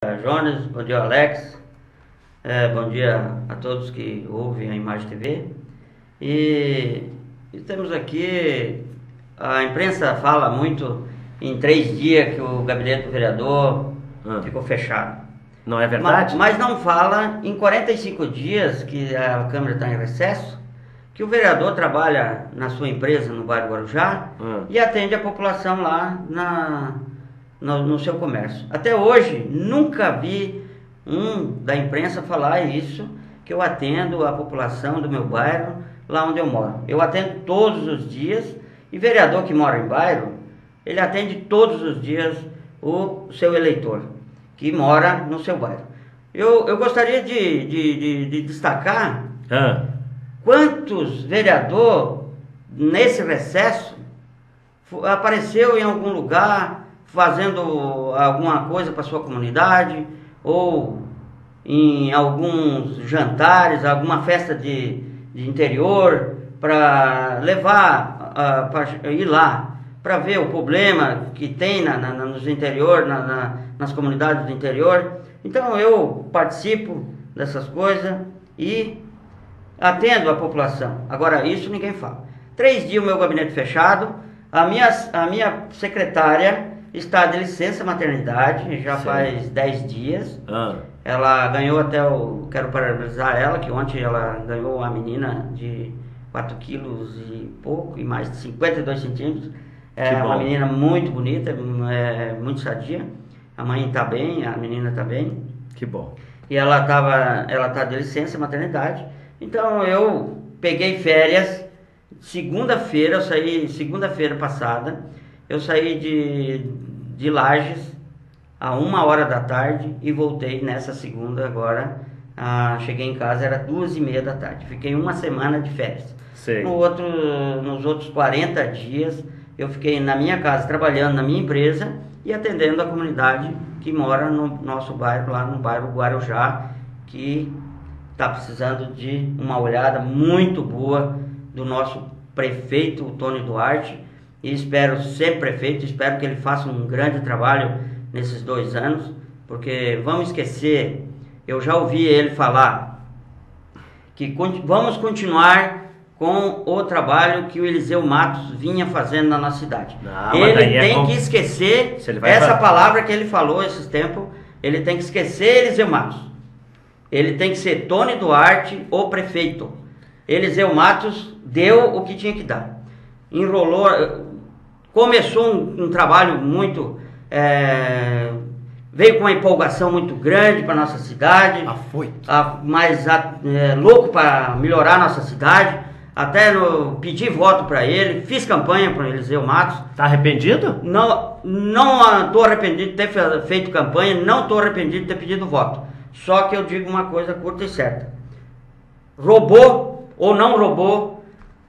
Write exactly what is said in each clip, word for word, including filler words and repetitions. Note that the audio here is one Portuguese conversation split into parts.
Jones, bom dia Alex, é, bom dia a todos que ouvem a Imagem T V. E, e temos aqui, a imprensa fala muito em três dias que o gabinete do vereador hum. ficou fechado. Não é verdade? Mas, mas não fala em quarenta e cinco dias que a Câmara está em recesso, que o vereador trabalha na sua empresa no bairro Guarujá hum. e atende a população lá na... No, no seu comércio. Até hoje, nunca vi um da imprensa falar isso, que eu atendo a população do meu bairro, lá onde eu moro. Eu atendo todos os dias, e vereador que mora em bairro, ele atende todos os dias o seu eleitor, que mora no seu bairro. Eu, eu gostaria de, de, de, de destacar ah. quantos vereadores, nesse recesso, apareceu em algum lugar fazendo alguma coisa para sua comunidade, ou em alguns jantares, alguma festa de, de interior, para levar, uh, para ir lá, para ver o problema que tem na, na, nos interior, na, na, nas comunidades do interior. Então eu participo dessas coisas e atendo a população. Agora, isso ninguém fala. Três dias o meu gabinete fechado, a minha, a minha secretária está de licença maternidade, já Sim. faz dez dias. Ah. Ela ganhou até o... Quero parabenizar ela, que ontem ela ganhou uma menina de quatro quilos e pouco, e mais de cinquenta e dois centímetros. É uma menina muito bonita, é, muito sadia. A mãe está bem, a menina está bem. Que bom. E ela estava, ela está de licença maternidade. Então eu peguei férias. Segunda-feira, eu saí, segunda-feira passada, eu saí de, de Lages a uma hora da tarde e voltei nessa segunda agora. Ah, cheguei em casa, era duas e meia da tarde. Fiquei uma semana de férias. No outro, nos outros quarenta dias, eu fiquei na minha casa, trabalhando na minha empresa e atendendo a comunidade que mora no nosso bairro, lá no bairro Guarujá, que está precisando de uma olhada muito boa do nosso prefeito, o Tony Duarte. E espero ser prefeito, espero que ele faça um grande trabalho nesses dois anos, porque vamos esquecer, eu já ouvi ele falar que vamos continuar com o trabalho que o Eliseu Matos vinha fazendo na nossa cidade. Não, ele tem é com... que esquecer essa falar... palavra que ele falou esses tempos, ele tem que esquecer Eliseu Matos. Ele tem que ser Tony Duarte, o prefeito. Eliseu Matos deu o que tinha que dar. Enrolou, começou um, um trabalho muito, é, veio com uma empolgação muito grande para nossa cidade, Afoito. a, mas a, é, louco para melhorar a nossa cidade, até no, pedi voto para ele, fiz campanha para Eliseu Matos. Tá arrependido? Não, não estou arrependido de ter feito campanha, não estou arrependido de ter pedido voto, só que eu digo uma coisa curta e certa: roubou ou não roubou,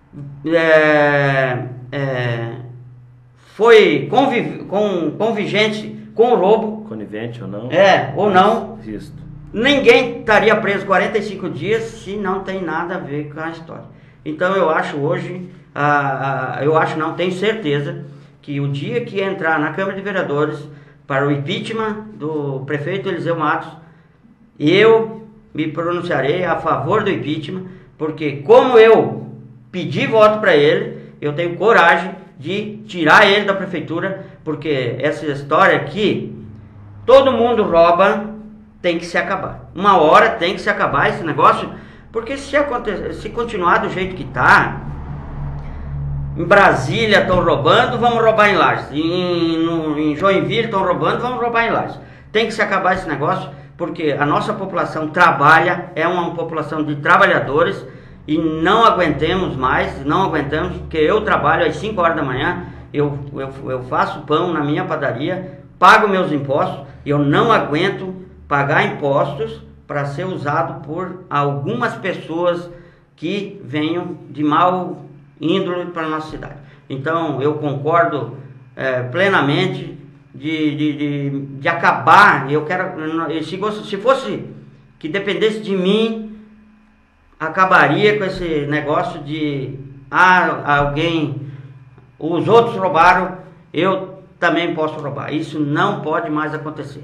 é, é, foi conviv, com, convigente com o roubo. Conivente ou não? É, ou não. Isso. Ninguém estaria preso quarenta e cinco dias se não tem nada a ver com a história. Então eu acho hoje, ah, ah, eu acho não, tenho certeza, que o dia que entrar na Câmara de Vereadores para o impeachment do prefeito Eliseu Matos, eu me pronunciarei a favor do impeachment, porque como eu pedi voto para ele, eu tenho coragem de tirar ele da prefeitura, porque essa história aqui, todo mundo rouba, tem que se acabar. Uma hora tem que se acabar esse negócio, porque se, acontecer, se continuar do jeito que está, em Brasília estão roubando, vamos roubar em Lages. Em, no, em Joinville estão roubando, vamos roubar em Lages. Tem que se acabar esse negócio, porque a nossa população trabalha, é uma população de trabalhadores, e não aguentemos mais, não aguentamos, porque eu trabalho às cinco horas da manhã, eu, eu, eu faço pão na minha padaria, pago meus impostos, e eu não aguento pagar impostos para ser usado por algumas pessoas que venham de mau índole para a nossa cidade. Então eu concordo é, plenamente de, de, de, de acabar. Eu quero, se fosse, se fosse que dependesse de mim, acabaria com esse negócio de ah, alguém, os outros roubaram, eu também posso roubar. Isso não pode mais acontecer.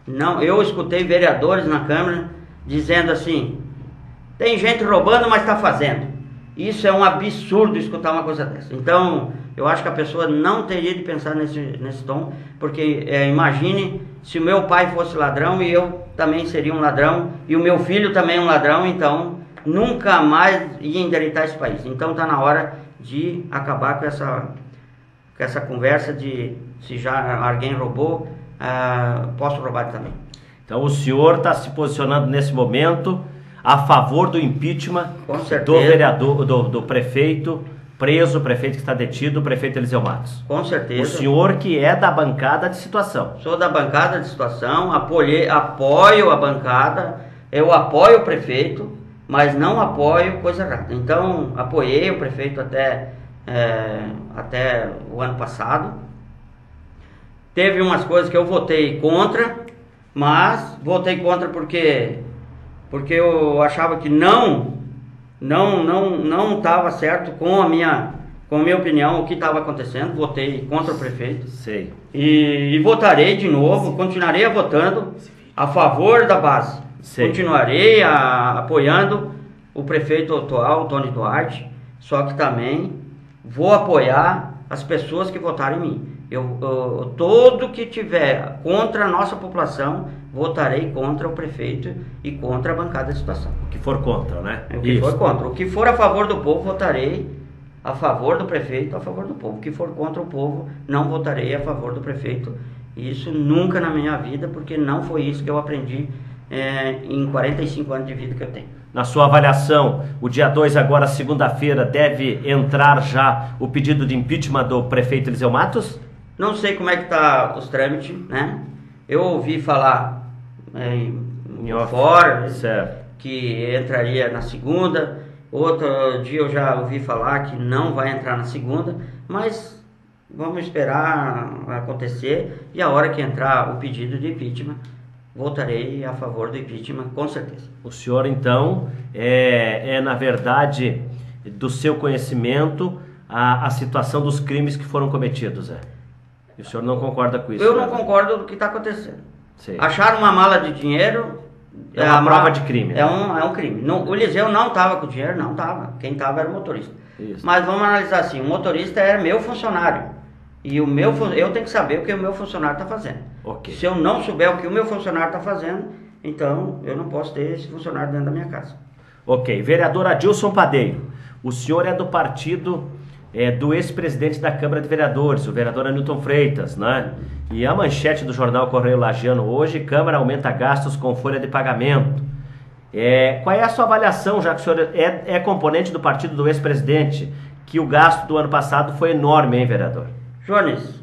Não, eu escutei vereadores na Câmara dizendo assim, tem gente roubando, mas está fazendo. Isso é um absurdo escutar uma coisa dessa. Então, eu acho que a pessoa não teria de pensar nesse, nesse tom, porque é, imagine se o meu pai fosse ladrão e eu também seria um ladrão, e o meu filho também um ladrão, então nunca mais ia endireitar esse país. Então está na hora de acabar com essa, com essa conversa de se já alguém roubou, uh, posso roubar também. Então o senhor está se posicionando nesse momento a favor do impeachment do vereador, do, do prefeito preso, o prefeito que está detido, o prefeito Eliseu Matos. Com certeza. O senhor que é da bancada de situação. Sou da bancada de situação, apoiei, apoio a bancada, eu apoio o prefeito, mas não apoio coisa errada. Então, apoiei o prefeito até, é, até o ano passado. Teve umas coisas que eu votei contra, mas votei contra porque, porque eu achava que não... Não, não, não estava certo com a minha, com a minha opinião o que estava acontecendo. Votei contra o prefeito. Sei. E, e votarei de novo. Continuarei votando a favor da base. Sei. Continuarei a, apoiando o prefeito atual, Tony Duarte. Só que também vou apoiar as pessoas que votaram em mim. Eu, eu, todo que tiver contra a nossa população, votarei contra o prefeito e contra a bancada de situação. O que for contra, né? O que Isso. for contra. O que for a favor do povo, votarei a favor do prefeito, a favor do povo. O que for contra o povo, não votarei a favor do prefeito. Isso nunca na minha vida, porque não foi isso que eu aprendi é, em quarenta e cinco anos de vida que eu tenho. Na sua avaliação, o dia dois, agora segunda-feira, deve entrar já o pedido de impeachment do prefeito Eliseu Matos? Não sei como é que tá os trâmites, né? Eu ouvi falar é, em, em fora certo. que entraria na segunda. Outro dia eu já ouvi falar que não vai entrar na segunda, mas vamos esperar acontecer e a hora que entrar o pedido de impeachment, votarei a favor do impeachment, com certeza. O senhor, então, é, é na verdade, do seu conhecimento, a, a situação dos crimes que foram cometidos, é? E o senhor não concorda com isso? Eu né? não concordo com o que está acontecendo. Sim. Acharam uma mala de dinheiro... É uma prova mala, de crime. Né? É, um, é um crime. Não, o Eliseu não estava com o dinheiro, não estava. Quem estava era o motorista. Isso. Mas vamos analisar assim, o motorista era meu funcionário. E o meu, eu tenho que saber o que o meu funcionário está fazendo. Okay. Se eu não souber o que o meu funcionário está fazendo, então eu não posso ter esse funcionário dentro da minha casa. Ok. Vereador Adilson Padeiro, o senhor é do partido... É, do ex-presidente da Câmara de Vereadores, o vereador Anilton Freitas, né? E a manchete do jornal Correio Lagiano hoje, Câmara aumenta gastos com folha de pagamento. É, qual é a sua avaliação, já que o senhor é, é componente do partido do ex-presidente, que o gasto do ano passado foi enorme, hein, vereador? Jones,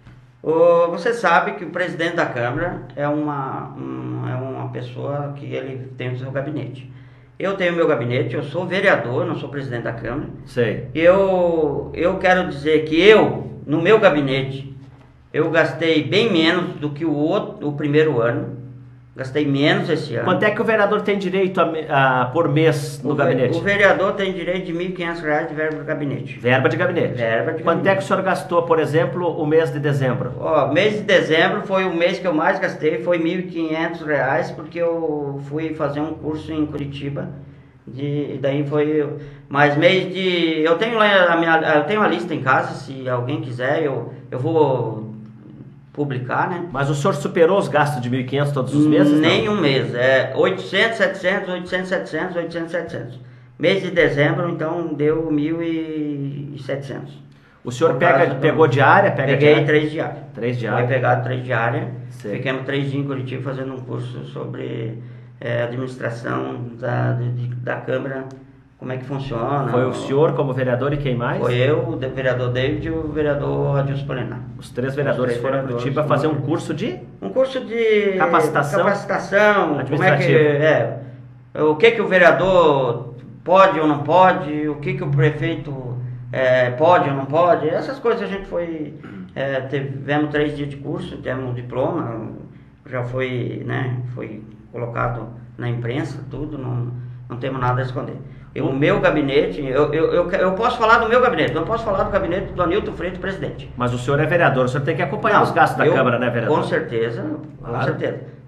o, você sabe que o presidente da Câmara é uma, um, é uma pessoa que ele tem o seu gabinete. Eu tenho meu gabinete, eu sou vereador, não sou presidente da Câmara. Sei. Eu, eu quero dizer que eu, no meu gabinete, eu gastei bem menos do que o, outro, o primeiro ano. Gastei menos esse ano. Quanto é que o vereador tem direito a, a, por mês no o gabinete? O vereador tem direito de mil e quinhentos reais de verba de gabinete. Verba de gabinete. Verba de Quanto gabinete. é que o senhor gastou, por exemplo, o mês de dezembro? Ó, mês de dezembro foi o mês que eu mais gastei, foi mil e quinhentos reais, porque eu fui fazer um curso em Curitiba. De, daí foi... Mas mês de... Eu tenho lá a minha, eu tenho a lista em casa, se alguém quiser, eu, eu vou... publicar, né? Mas o senhor superou os gastos de mil e quinhentos todos os meses? Nenhum mês, é oitocentos, setecentos, oitocentos, setecentos, oitocentos, setecentos. Mês de dezembro, então, deu mil e setecentos. O senhor pega, pegou diária? Pega Peguei diária? três diárias. Três diárias. Foi pegado três diárias. Sei. Ficamos três dias em Curitiba fazendo um curso sobre é, administração da, de, da Câmara, como é que funciona. Foi o senhor como vereador e quem mais? Foi eu, o vereador David e o vereador Adilson Polinar. Os três vereadores Os três foram a Curitiba fazer um curso de? Um curso de capacitação, capacitação como é que é, o que que o vereador pode ou não pode, o que que o prefeito é, pode ou não pode, essas coisas a gente foi, é, tivemos três dias de curso, temos um diploma, já foi, né, foi colocado na imprensa, tudo, não, não temos nada a esconder. O meu gabinete, eu, eu, eu, eu posso falar do meu gabinete, não posso falar do gabinete do Anilton Freitas, presidente. Mas o senhor é vereador, o senhor tem que acompanhar não, os gastos da eu, Câmara, né, vereador? Com certeza, com claro. certeza.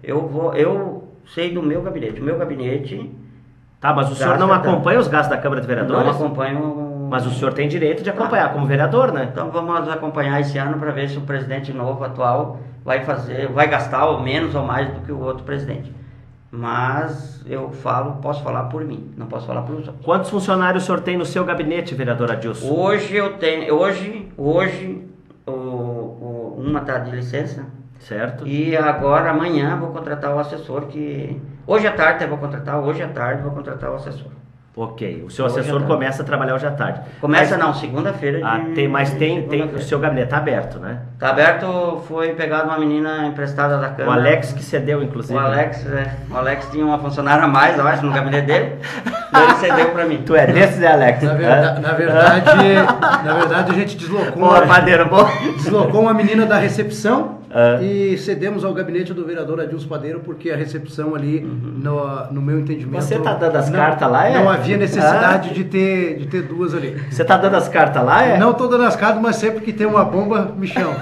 Eu vou, eu sei do meu gabinete. O meu gabinete... Tá, mas o senhor não acompanha os gastos da Câmara de Vereadores? Não acompanho. Mas o senhor tem direito de acompanhar ah, como vereador, né? Então vamos acompanhar esse ano para ver se o presidente novo, atual, vai fazer, vai gastar ou menos ou mais do que o outro presidente. Mas eu falo, posso falar por mim, não posso falar por os outros. Quantos funcionários o senhor tem no seu gabinete, vereador Adilson? Hoje eu tenho, hoje, hoje, o, o, uma está de licença. Certo. E agora, amanhã, vou contratar o assessor que... Hoje à tarde eu vou contratar, hoje à tarde vou contratar o assessor. Ok. O seu assessor começa a trabalhar hoje à tarde. Começa mas, não, segunda-feira. Ah, tem, mas tem, tem o seu gabinete está aberto, né? Está aberto, foi pegado uma menina emprestada da Câmara. O Alex que cedeu, inclusive. O Alex, é, o Alex tinha uma funcionária a mais, eu acho, no gabinete dele. Ele cedeu para mim. Tu é desse, né, Alex? Na, verdade, na, verdade, na verdade, a gente deslocou, boa, uma, padeiro, boa. deslocou uma menina da recepção. Uh. E cedemos ao gabinete do vereador Adilson Padeiro, porque a recepção ali, uhum. no, no meu entendimento... Você tá dando as cartas lá, é? Não havia necessidade ah. de, ter, de ter duas ali. Você tá dando as cartas lá, é? Não tô dando as cartas, mas sempre que tem uma bomba, me chama.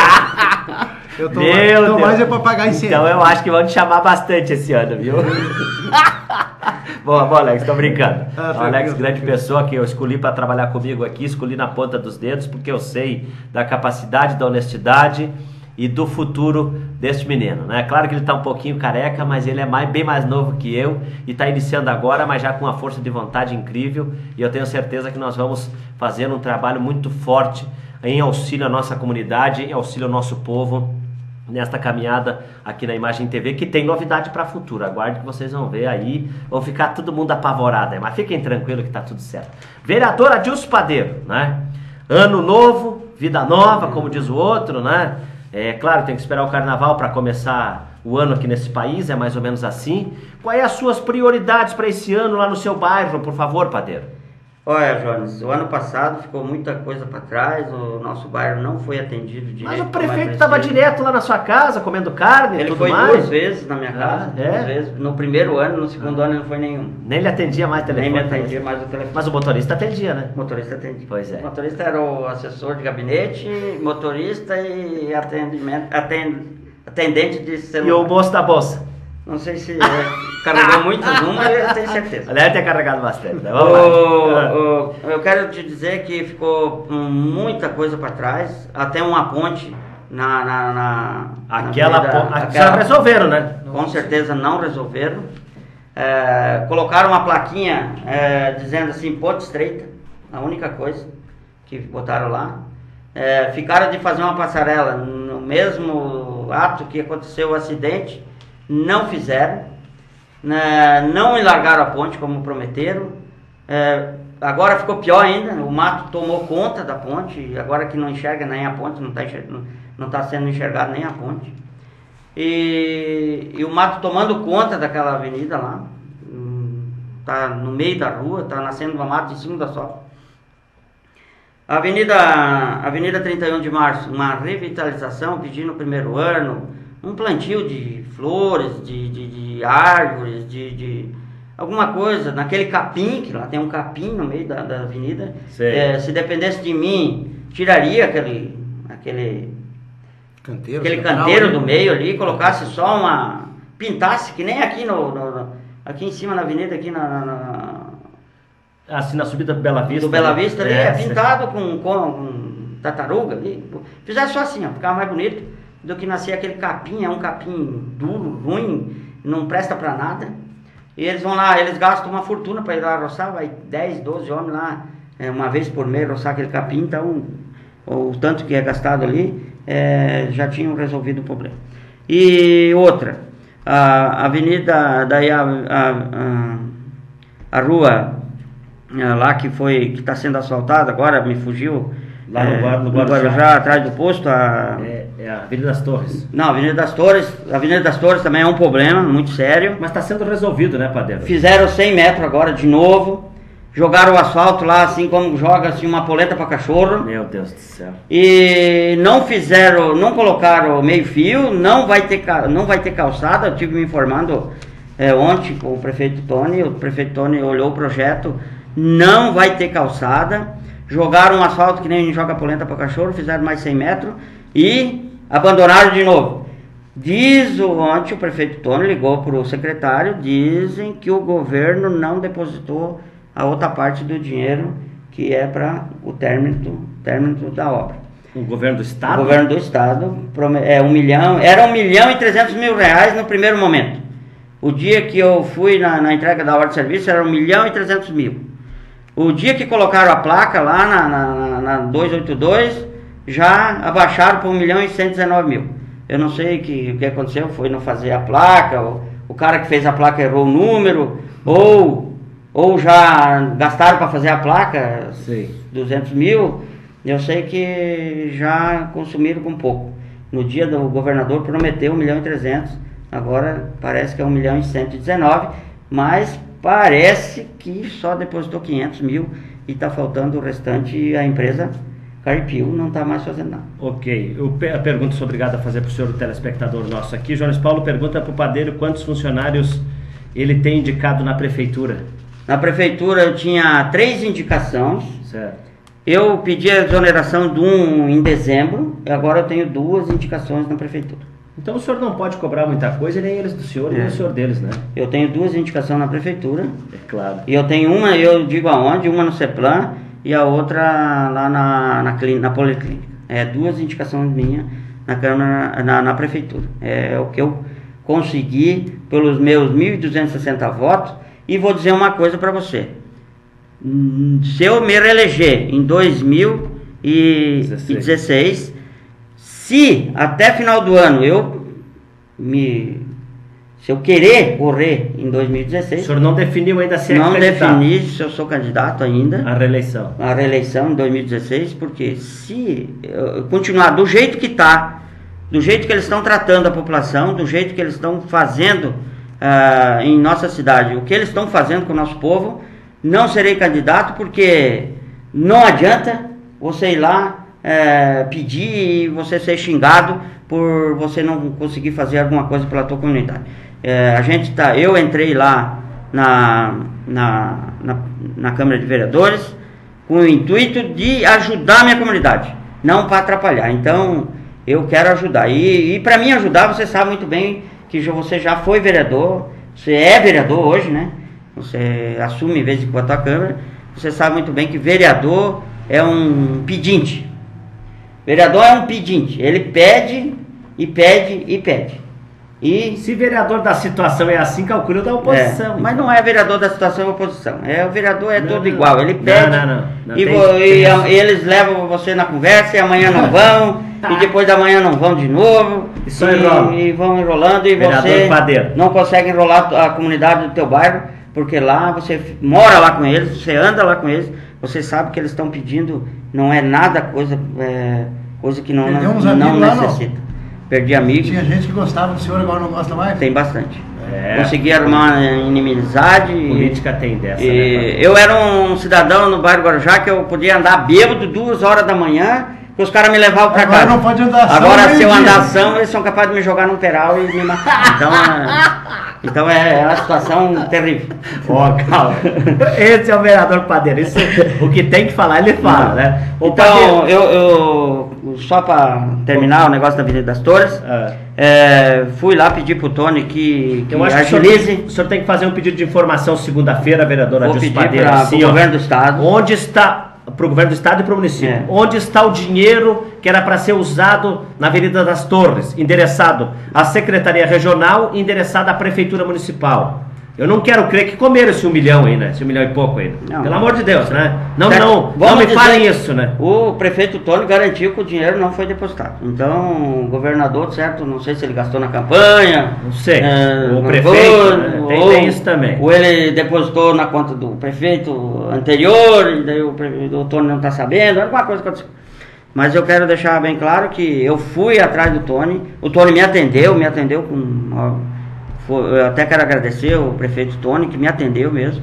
Eu tô, Meu tô mais é pra pagar em cima. Então eu acho que vão te chamar bastante esse ano, viu? Boa, boa, Alex, tô brincando. Ah, o Alex, grande pessoa que eu escolhi para trabalhar comigo aqui, escolhi na ponta dos dedos, porque eu sei da capacidade, da honestidade e do futuro deste menino, né? Claro que ele está um pouquinho careca, mas ele é mais, bem mais novo que eu e está iniciando agora, mas já com uma força de vontade incrível, e eu tenho certeza que nós vamos fazer um trabalho muito forte em auxílio à nossa comunidade, em auxílio ao nosso povo, nesta caminhada aqui na Imagem T V, que tem novidade para o futuro. Aguarde que vocês vão ver aí, vão ficar todo mundo apavorado, mas fiquem tranquilos que está tudo certo. Vereador Adilson Padeiro, né? Ano novo, vida nova, como diz o outro, né? É claro, tem que esperar o carnaval para começar o ano aqui nesse país, é mais ou menos assim. Quais são as suas prioridades para esse ano lá no seu bairro, por favor, Padeiro? Olha, Jones, o ano passado ficou muita coisa para trás, o nosso bairro não foi atendido direito. Mas o prefeito estava direto lá na sua casa, comendo carne e tudo mais? Ele foi duas vezes na minha casa, ah, é? duas vezes. No primeiro ano, no segundo ah. ano ele não foi nenhum. Nem ele atendia mais o telefone? Nem me atendia mais o telefone. Mas o motorista atendia, né? O motorista atendia. Pois é. O motorista era o assessor de gabinete, motorista e atendimento, atend, atendente de celular. E o moço da bolsa? Não sei se carregou muitos números, eu tenho certeza. Deve ter carregado bastante, né? Vamos o, lá. O, eu quero te dizer que ficou muita coisa para trás, até uma ponte na... na, na aquela ponte, já resolveram, né? Com certeza não resolveram. É, colocaram uma plaquinha é, dizendo assim, ponte estreita, a única coisa que botaram lá. É, ficaram de fazer uma passarela no mesmo ato que aconteceu o acidente. Não fizeram, né, não enlargaram a ponte como prometeram, é, agora ficou pior ainda, o mato tomou conta da ponte, agora que não enxerga nem a ponte, não está não tá sendo enxergado nem a ponte, e, e o mato tomando conta daquela avenida lá, está no meio da rua, está nascendo uma mata em cima da só. A avenida, avenida trinta e um de março, uma revitalização, pedindo no primeiro ano, um plantio de flores, de, de, de árvores, de, de alguma coisa, naquele capim, que lá tem um capim no meio da, da avenida. É, se dependesse de mim, tiraria aquele, aquele canteiro, aquele canteiro do meio ali, colocasse só uma... pintasse, que nem aqui no, no aqui em cima na avenida, aqui na... na, na assim, na subida do Bela Vista. Do Bela Vista ali, é, é pintado com, com, com tartaruga ali. Fizesse só assim, ó, ficava mais bonito do que nascer aquele capim, é um capim duro, ruim, não presta pra nada. E eles vão lá, eles gastam uma fortuna para ir lá roçar, vai dez, doze homens lá, é, uma vez por mês roçar aquele capim, então o tanto que é gastado ali, é, já tinham resolvido o problema. E outra, a avenida, daí a, a, a, a rua a, lá que foi, que está sendo asfaltada, agora me fugiu, lá no, é, no, no Guarujá, atrás do posto, a... É, é a Avenida das Torres. Não, a Avenida das Torres, a Avenida das Torres também é um problema muito sério. Mas está sendo resolvido, né, Padeiro? Fizeram cem metros agora de novo, jogaram o asfalto lá, assim como joga assim, uma polenta para cachorro. Meu Deus do céu. E não fizeram, não colocaram meio fio, não vai ter, não vai ter calçada. Eu tive me informando é, ontem com o prefeito Tony, o prefeito Tony olhou o projeto, não vai ter calçada. Jogaram um asfalto que nem joga polenta para cachorro, fizeram mais cem metros e abandonaram de novo. Diz o, ontem o prefeito Tony ligou para o secretário, dizem que o governo não depositou a outra parte do dinheiro que é para o término, término da obra. O governo do estado? O governo do estado é um milhão, era um milhão e trezentos mil reais no primeiro momento. O dia que eu fui na, na entrega da ordem de serviço era um milhão e trezentos mil. O dia que colocaram a placa lá na, na, na duzentos e oitenta e dois, já abaixaram para um milhão e cento e dezenove mil. Eu não sei que, o que aconteceu, foi não fazer a placa, ou, o cara que fez a placa errou o número, ou, ou já gastaram para fazer a placa, Sim. duzentos mil, eu sei que já consumiram com pouco. No dia do governador prometeu um milhão e trezentos, agora parece que é um milhão e cento e dezenove, mas parece que só depositou quinhentos mil e está faltando o restante e a empresa Carpio não está mais fazendo nada. Ok. Eu, a pergunta sou obrigado a fazer para o senhor, o telespectador nosso aqui. Jones Paulo pergunta para o Padeiro quantos funcionários ele tem indicado na prefeitura. Na prefeitura eu tinha três indicações. Certo. Eu pedi a exoneração de um em dezembro e agora eu tenho duas indicações na prefeitura. Então o senhor não pode cobrar muita coisa, nem eles do senhor, é. nem o senhor deles, né? Eu tenho duas indicações na prefeitura. É claro. E eu tenho uma, eu digo aonde, uma no CEPLAN e a outra lá na, na, na Policlínica. É duas indicações minhas na, Câmara, na, na Prefeitura. É o que eu consegui pelos meus mil e duzentos e sessenta votos. E vou dizer uma coisa para você. Se eu me reeleger em dois mil e dezesseis, se até final do ano eu me... Se eu querer correr em dois mil e dezesseis... O senhor não definiu ainda se é Não defini se eu sou candidato ainda. A reeleição. A reeleição em dois mil e dezesseis, porque se eu continuar do jeito que está, do jeito que eles estão tratando a população, do jeito que eles estão fazendo uh, em nossa cidade, o que eles estão fazendo com o nosso povo, não serei candidato, porque não adianta você ir lá uh, pedir e você ser xingado por você não conseguir fazer alguma coisa pela tua comunidade. É, a gente tá, eu entrei lá na, na, na, na Câmara de Vereadores com o intuito de ajudar a minha comunidade, não para atrapalhar. Então, eu quero ajudar. E, e para mim ajudar, você sabe muito bem que já, você já foi vereador, você é vereador hoje, né? Você assume em vez de botar a Câmara, você sabe muito bem que vereador é um pedinte. Vereador é um pedinte, ele pede e pede e pede. E se vereador da situação é assim, calcula da oposição. É, mas não é vereador da situação e oposição. É, o vereador é não, todo não, igual. Ele pede não, não, não, não, e, tem, vo, tem e, a, e eles levam você na conversa e amanhã não vão. E depois da manhã não vão de novo. E, só e, e vão enrolando e vereador você padeiro. Não consegue enrolar a comunidade do teu bairro, porque lá você mora lá com eles, você anda lá com eles, você sabe que eles estão pedindo, não é nada coisa, é, coisa que não, não, não necessita. Não. Perdi amigos. Tinha gente que gostava do senhor, agora não gosta mais? Tem bastante. É. Consegui arrumar inimizade. Política e, tem dessa, e né, eu era um cidadão no bairro Guarujá que eu podia andar bêbado duas horas da manhã, que os caras me levavam pra agora casa. Não pode andar ação. Agora se eu andar ação, eles são capazes de me jogar num peral e me matar. Então, é, então é, é uma situação terrível. Ó, oh, calma. Esse é o vereador Padeiro. Isso, o que tem que falar, ele fala, não. né? O então, eu, eu, só para terminar o negócio da Avenida das Torres, é. É, fui lá pedir pro Tony que, que eu acho agilize. Que o, senhor, o senhor tem que fazer um pedido de informação segunda-feira, vereadora Vou Adilson pedir Padeiro. Para assim, o governo do estado. Onde está... Para o governo do estado e para o município. É. Onde está o dinheiro que era para ser usado na Avenida das Torres, endereçado à Secretaria Regional e endereçado à Prefeitura Municipal? Eu não quero crer que comeram esse um milhão aí, né? Esse um milhão e pouco aí. Não, Pelo não. amor de Deus, né? Não, certo. não, não me falem isso, né? O prefeito Tony garantiu que o dinheiro não foi depositado. Então, o governador, certo? Não sei se ele gastou na campanha. Não sei. É, o prefeito, né? tem, ou, tem isso também. Ou ele depositou na conta do prefeito anterior, e daí o, prefeito, o Tony não está sabendo, alguma coisa aconteceu. Mas eu quero deixar bem claro que eu fui atrás do Tony, o Tony me atendeu, me atendeu com... Eu até quero agradecer o prefeito Tony, que me atendeu mesmo.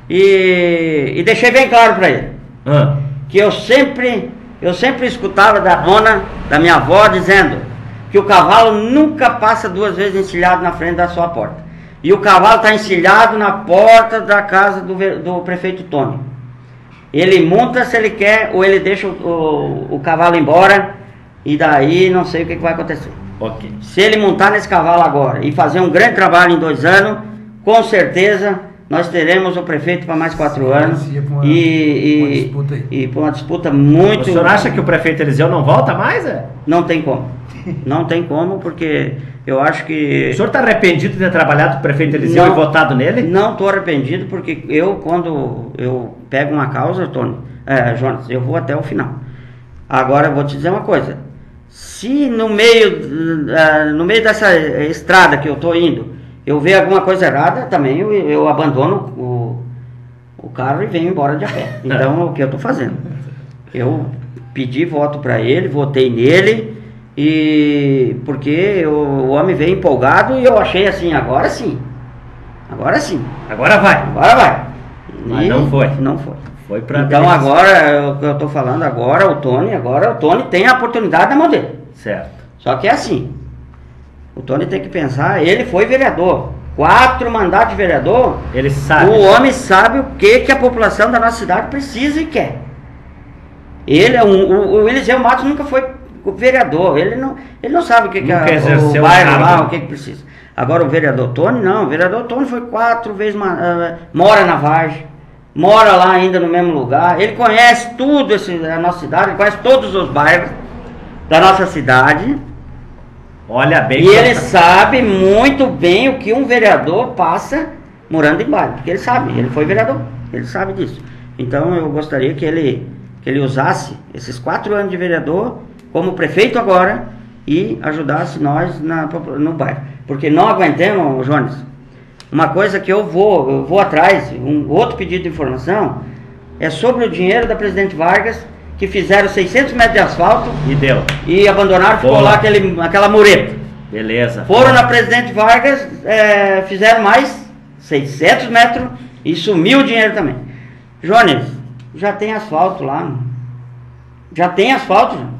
E, e deixei bem claro para ele. Ah. Que eu sempre, eu sempre escutava da dona, da minha avó, dizendo que o cavalo nunca passa duas vezes encilhado na frente da sua porta. E o cavalo está encilhado na porta da casa do, do prefeito Tony. Ele monta se ele quer, ou ele deixa o, o, o cavalo embora, e daí não sei o que, que vai acontecer. Ok. Se ele montar nesse cavalo agora e fazer um grande trabalho em dois anos, com certeza nós teremos o prefeito para mais quatro Sim, anos uma, e, uma disputa aí. e por uma disputa muito... O senhor acha que o prefeito Eliseu não volta mais? É? Não tem como. Não tem como, porque eu acho que... O senhor está arrependido de ter trabalhado com o prefeito Eliseu não, e votado nele? Não estou arrependido, porque eu, quando eu pego uma causa, Tony, é, Jonas, eu vou até o final. Agora, eu vou te dizer uma coisa. Se no meio, uh, no meio dessa estrada que eu estou indo, eu ver alguma coisa errada, também eu, eu abandono o, o carro e venho embora de a pé. Então, é o que eu estou fazendo. Eu pedi voto para ele, votei nele, e porque o, o homem veio empolgado e eu achei assim, agora sim. Agora sim. Agora vai. Agora vai. Mas e não foi. Não foi. Foi pra então beleza. Agora, o que eu estou falando agora, o Tony, agora o Tony tem a oportunidade na mão dele. Certo. Só que é assim. O Tony tem que pensar, ele foi vereador. Quatro mandatos de vereador. Ele sabe. O homem sabe o que, que a população da nossa cidade precisa e quer. Ele é um, o, o Eliseu Matos nunca foi vereador. Ele não, ele não sabe o que, que a, o bairro lá, o que, que precisa. Agora o vereador Tony, não. O vereador Tony foi quatro vezes, uh, mora na Vargem, mora lá ainda no mesmo lugar. Ele conhece tudo esse, a nossa cidade, ele conhece todos os bairros da nossa cidade. Olha bem. E ele sabe muito bem o que um vereador passa morando em bairro. Porque ele sabe, ele foi vereador, ele sabe disso. Então eu gostaria que ele, que ele usasse esses quatro anos de vereador como prefeito agora e ajudasse nós na, no bairro. Porque não aguentemos, Jones, uma coisa que eu vou, eu vou atrás, um outro pedido de informação, é sobre o dinheiro da Presidente Vargas, que fizeram seiscentos metros de asfalto e deu e abandonaram, ficou Boa. lá aquele, aquela mureta. Beleza. Foram Boa. na Presidente Vargas, é, fizeram mais seiscentos metros e sumiu o dinheiro também. Jones, já tem asfalto lá. Já tem asfalto, Jones.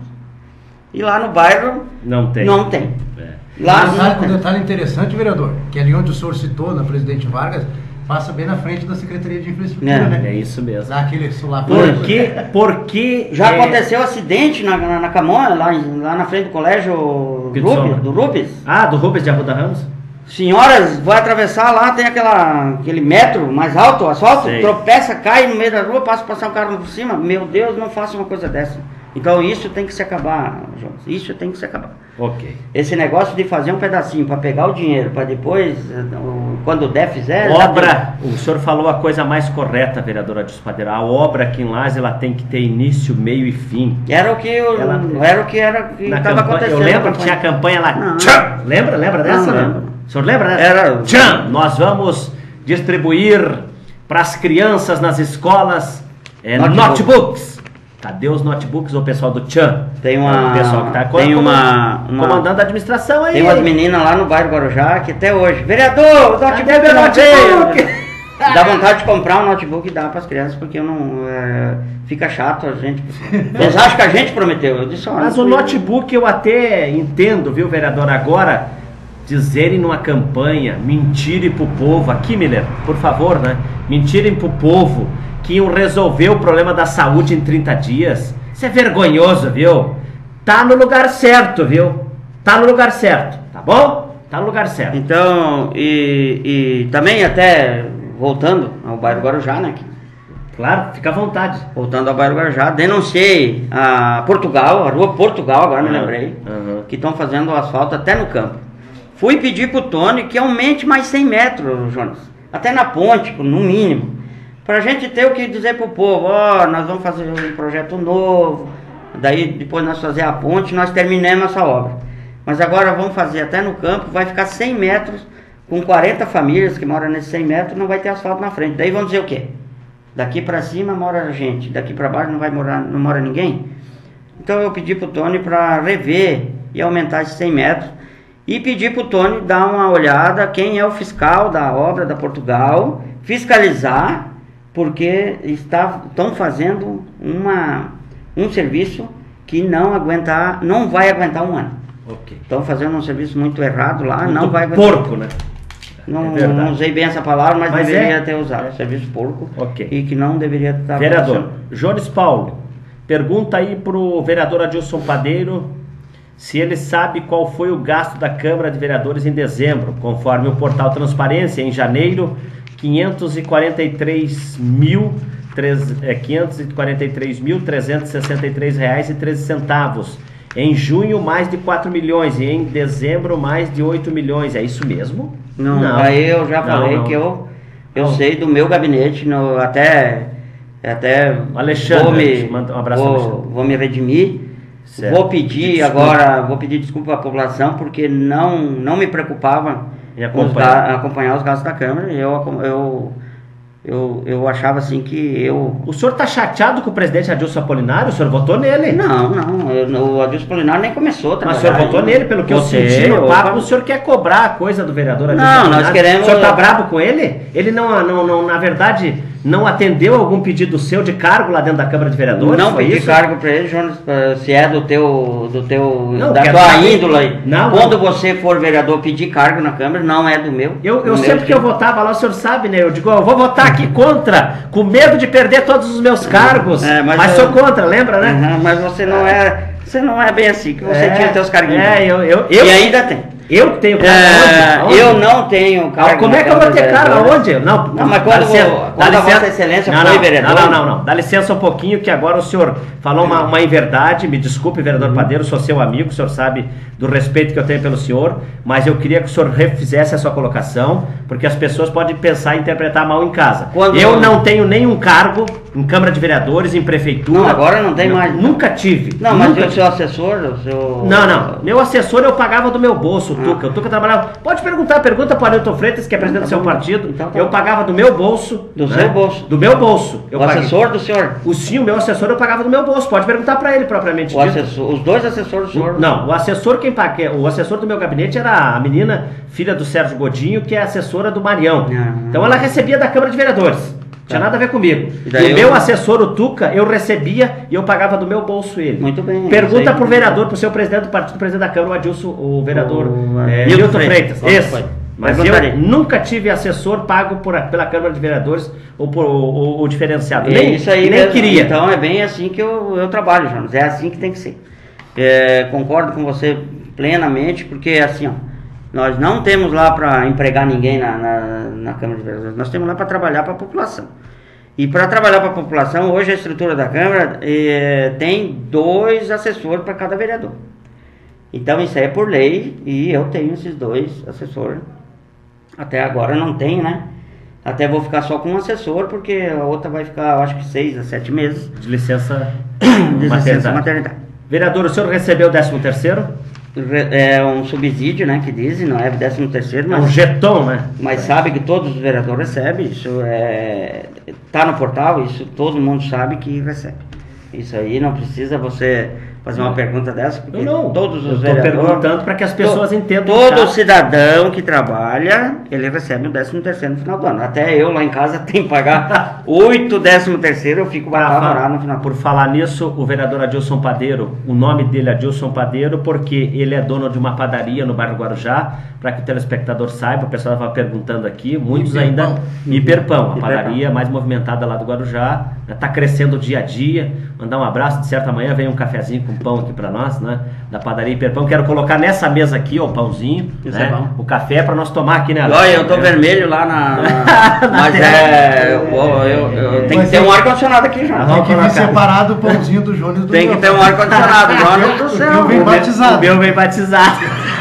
E lá no bairro não tem. Não tem. É. Lá um detalhe, um detalhe interessante, vereador, que ali onde o senhor citou, na Presidente Vargas, passa bem na frente da Secretaria de Infraestrutura, é, né? É isso mesmo. Lá aquele sulapão. Porque, porque já é... aconteceu acidente na, na, na Camões, lá, lá na frente do colégio Rubens, do Rubens. Ah, do Rubens de Arruda Ramos? Senhoras, vai atravessar lá, tem aquela, aquele metro mais alto, o asfalto, Sei. tropeça, cai no meio da rua, passa passar um carro por cima. Meu Deus, não faça uma coisa dessa. Então isso tem que se acabar, Jones. Isso tem que se acabar. Ok. Esse negócio de fazer um pedacinho para pegar o dinheiro, para depois, quando der, fizer... Obra, o senhor falou a coisa mais correta, vereadora Adilson Padeiro. A obra aqui em Lages, ela tem que ter início, meio e fim. Era o que eu, ela, era o que era que estava acontecendo. Eu lembro que tinha a campanha lá. Tchan! Lembra? Lembra dessa? Não, lembro. O senhor lembra dessa? Era... Tchan! Nós vamos distribuir para as crianças nas escolas é, notebook. notebooks. Cadê os notebooks, o pessoal do Tchan? Tem uma... O pessoal que tá tem uma, uma... comandando a administração aí. Tem umas meninas lá no bairro Guarujá que até hoje... Vereador, o notebook meu notebook! Dá vontade de comprar um notebook e dar para as crianças, porque eu não... É, fica chato a gente... Eles acham que a gente prometeu. Eu disse, Mas o notebook eu até entendo, viu, vereador? Agora, dizerem numa campanha, mentirem pro povo... Aqui, Miller, por favor, né? Mentirem pro povo... que iam resolver o problema da saúde em trinta dias. Isso é vergonhoso, viu? Tá no lugar certo, viu? Tá no lugar certo, tá bom? Tá no lugar certo. Então, e, e também até, voltando ao bairro Guarujá, né? Claro, fica à vontade. Voltando ao bairro Guarujá, denunciei a Portugal, a rua Portugal, agora me uhum. lembrei, uhum. que estão fazendo o asfalto até no campo. Fui pedir pro Tony que aumente mais cem metros, Jonas. Até na ponte, no mínimo. Pra gente ter o que dizer pro povo, ó, oh, nós vamos fazer um projeto novo, daí depois nós fazer a ponte, nós terminamos essa obra. Mas agora vamos fazer até no campo, vai ficar cem metros, com quarenta famílias que moram nesses cem metros, não vai ter asfalto na frente. Daí vamos dizer o quê? Daqui pra cima mora gente, daqui pra baixo não vai morar, não mora ninguém? Então eu pedi pro Tony pra rever e aumentar esses cem metros, e pedi pro Tony dar uma olhada quem é o fiscal da obra da Portugal, fiscalizar, porque está, estão fazendo uma, um serviço que não aguentar, não vai aguentar um ano. Okay. Estão fazendo um serviço muito errado lá, muito não vai aguentar. Porco, né? Não, é não usei bem essa palavra, mas, mas deveria é? ter usado. É. Serviço porco. Okay. E que não deveria estar... Vereador, Jones Paulo, pergunta aí pro vereador Adilson Padeiro se ele sabe qual foi o gasto da Câmara de Vereadores em dezembro, conforme o portal Transparência, em janeiro, quinhentos e quarenta e três mil trezentos e sessenta e três reais e treze centavos. Em junho, mais de quatro milhões. E em dezembro, mais de oito milhões. É isso mesmo? Não, não. Aí eu já falei não, não. que eu, eu sei do meu gabinete, no, até, até Alexandre, vou me, um abraço vou, vou me redimir. Certo. Vou pedir desculpa. agora, vou pedir desculpa à população, porque não, não me preocupava em acompanhar os, acompanhar os gastos da Câmara. Eu, eu, eu, eu achava assim que eu... O senhor está chateado com o presidente Adilson Apolinário? O senhor votou nele? Não, não, eu, o Adilson Apolinário nem começou a trabalhar. Mas o senhor votou nele, pelo que Você, eu senti no papo, o senhor quer cobrar a coisa do vereador Adilson Não, Apolinário. nós queremos... O senhor está bravo com ele? Ele não, não, não, na verdade... não atendeu algum pedido seu de cargo lá dentro da Câmara de Vereadores? Não pedi isso? cargo para ele, Jonas, se é do teu, do teu não, da tua índole. Não, Quando não. você for vereador pedir cargo na Câmara, não é do meu. Eu, eu do sempre meu que eu votava lá, o senhor sabe, né? Eu digo, eu vou votar aqui contra, com medo de perder todos os meus cargos. É, mas mas eu, sou contra, lembra, né? Uh-huh, mas você não é, você não é bem assim, que você é, tinha teus carguinhos. É, eu, eu, eu, e ainda tem. Eu tenho cargo é, aonde? Eu não tenho cargo. Ah, como é que eu vou ter cargo aonde? Não, não, mas quando, licença, vou, quando a Vossa Excelência não, foi não, vereador... Não, não, não, não. Dá licença um pouquinho que agora o senhor falou uma, uma inverdade. Me desculpe, vereador uhum. Padeiro, sou seu amigo, o senhor sabe do respeito que eu tenho pelo senhor, mas eu queria que o senhor refizesse a sua colocação, porque as pessoas podem pensar e interpretar mal em casa. Quando eu eu... não tenho nenhum cargo em Câmara de Vereadores, em Prefeitura. Não, agora não tem não, mais. Nunca tive. Não, nunca mas tive. o seu assessor, o seu... Não, não. Meu assessor eu pagava do meu bolso, o ah. Tuca. O Tuca trabalhava... Pode perguntar, pergunta para o Ailton Freitas, que é presidente tá do seu bom, partido. Então, tá eu pagava do meu bolso. Do né? seu bolso? Do meu bolso. Eu o paguei. assessor do senhor? O sim, o meu assessor eu pagava do meu bolso. Pode perguntar para ele propriamente o assessor, Os dois assessores do senhor? O, não, o assessor quem paga, o assessor do meu gabinete era a menina, filha do Sérgio Godinho, que é assessora do Marião. Ah. Então ela recebia da Câmara de Vereadores. Tinha nada a ver comigo. E o eu... meu assessor, o Tuca, eu recebia e eu pagava do meu bolso ele. Muito bem. Pergunta pro vereador, pro seu presidente do partido, presidente da Câmara, o Adilson, o vereador o... É, Milton Freitas. Freitas. Esse. Mas eu nunca tive assessor pago por, pela Câmara de Vereadores ou por o diferenciado. É nem isso aí nem mesmo. queria. Então é bem assim que eu, eu trabalho, Jonas. É assim que tem que ser. É, concordo com você plenamente, porque assim, ó, nós não temos lá para empregar ninguém na, na, na Câmara de Vereadores. Nós temos lá para trabalhar para a população. E para trabalhar para a população, hoje a estrutura da Câmara é, tem dois assessores para cada vereador. Então isso aí é por lei e eu tenho esses dois assessores. Até agora não tenho, né? Até vou ficar só com um assessor, porque a outra vai ficar, eu acho que seis a sete meses. De licença, de licença maternidade. Vereador, o senhor recebeu o décimo terceiro? É um subsídio, né, que dizem, não é décimo terceiro, mas... É um jeton, né? Mas sabe que todos os vereadores recebem, isso é... Tá no portal, isso todo mundo sabe que recebe. Isso aí não precisa você fazer uma pergunta dessa, porque não, não. todos os vereadores... Eu estou perguntando para que as pessoas to, entendam. Todo cidadão que trabalha, ele recebe o décimo terceiro no final do ano. Até eu lá em casa tenho que pagar oito décimo terceiro, eu fico barato no final. Por falar nisso, o vereador Adilson Padeiro, o nome dele é Adilson Padeiro, porque ele é dono de uma padaria no bairro Guarujá, para que o telespectador saiba, o pessoal estava perguntando aqui, muitos Hiperpão. ainda... Hiperpão, a padaria mais movimentada lá do Guarujá, está crescendo dia a dia. Mandar um abraço, de certa manhã vem um cafezinho com pão aqui para nós, né? Da padaria Hiperpão. Quero colocar nessa mesa aqui, ó, o pãozinho, Isso né? É bom. O café para nós tomar aqui, né? Olha, eu tô é. vermelho lá na... na... Mas é... Eu, eu, eu, tem que ter um ar-condicionado aqui, João. Tem que vir separado o pãozinho do Jones do Tem que ter um ar-condicionado, João do céu. O meu vem batizado. O meu vem batizado.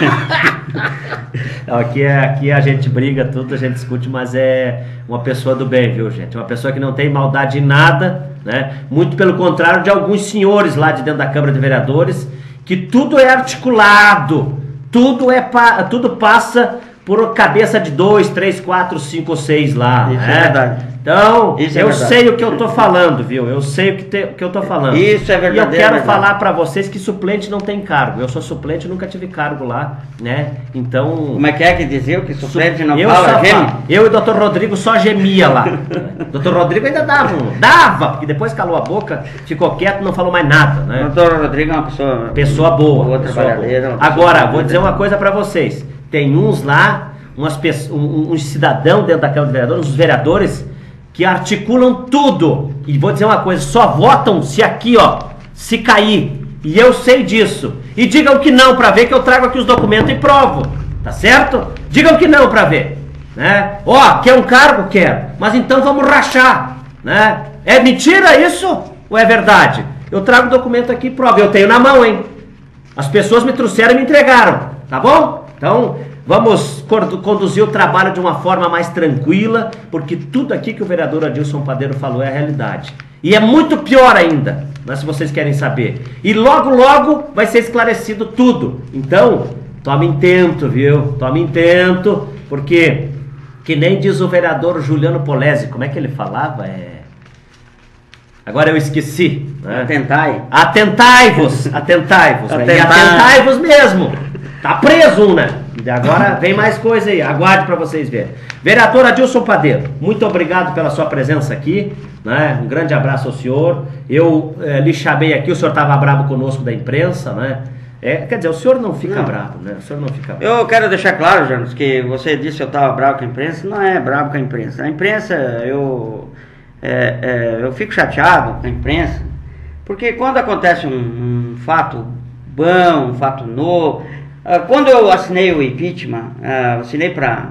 Não, aqui, é, aqui a gente briga, tudo, a gente discute, mas é uma pessoa do bem, viu, gente? Uma pessoa que não tem maldade em nada, né? Muito pelo contrário de alguns senhores lá de dentro da Câmara de Vereadores, que tudo é articulado, tudo, é pa, tudo passa por cabeça de dois, três, quatro, cinco, seis lá. Isso né? é verdade. Então, Isso é eu verdade. sei o que eu tô falando, viu? Eu sei o que, te, que eu tô falando. Isso é verdade. E eu quero é falar para vocês que suplente não tem cargo. Eu sou suplente, nunca tive cargo lá, né? Então... Como é que é que dizia que suplente não eu fala? Geme? Eu e o doutor Rodrigo só gemia lá. O doutor Rodrigo ainda dava um... Dava! Porque depois calou a boca, ficou quieto, não falou mais nada, né? O doutor Rodrigo é uma pessoa... Pessoa boa. Boa trabalhadeira. Agora, vou dizer uma coisa para vocês. Tem uns lá, umas pessoas, um, um cidadão dentro da Câmara de Vereadores, uns vereadores... que articulam tudo, e vou dizer uma coisa, só votam se aqui, ó, se cair, e eu sei disso, E digam que não para ver, que eu trago aqui os documentos e provo. Tá certo? Digam que não para ver. Né? Ó, quer um cargo? Quero. Mas então vamos rachar. Né? É mentira isso? Ou é verdade? Eu trago o documento aqui e provo. Eu tenho na mão, hein? As pessoas me trouxeram e me entregaram. Tá bom? Então, vamos conduzir o trabalho de uma forma mais tranquila, porque tudo aqui que o vereador Adilson Padeiro falou é a realidade. E é muito pior ainda, né, se vocês querem saber. E logo, logo vai ser esclarecido tudo. Então, tomem tento, viu? Tomem tento, porque, que nem diz o vereador Juliano Polese, como é que ele falava? É... Agora eu esqueci. Né? Atentai. Atentai-vos, atentai-vos. Né? E atentai-vos mesmo. Tá preso um, né? E agora vem mais coisa aí, aguarde para vocês verem. Vereador Adilson Padeiro, muito obrigado pela sua presença aqui, né? Um grande abraço ao senhor. Eu é, lhe chamei aqui, o senhor estava bravo conosco da imprensa, né? É, quer dizer, o senhor não fica não. bravo, né? O senhor não fica bravo. Eu quero deixar claro, Janos, que você disse que eu estava bravo com a imprensa. Não é bravo com a imprensa. A imprensa, eu, é, é, eu fico chateado com a imprensa, porque quando acontece um, um fato bom, um fato novo... Quando eu assinei o impeachment, uh, assinei para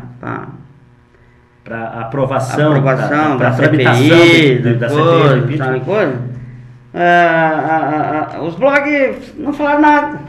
para aprovação, aprovação pra, pra, da pra C P I, de, da coisa, C P I, coisa, coisa, uh, uh, uh, os blogs não falaram nada.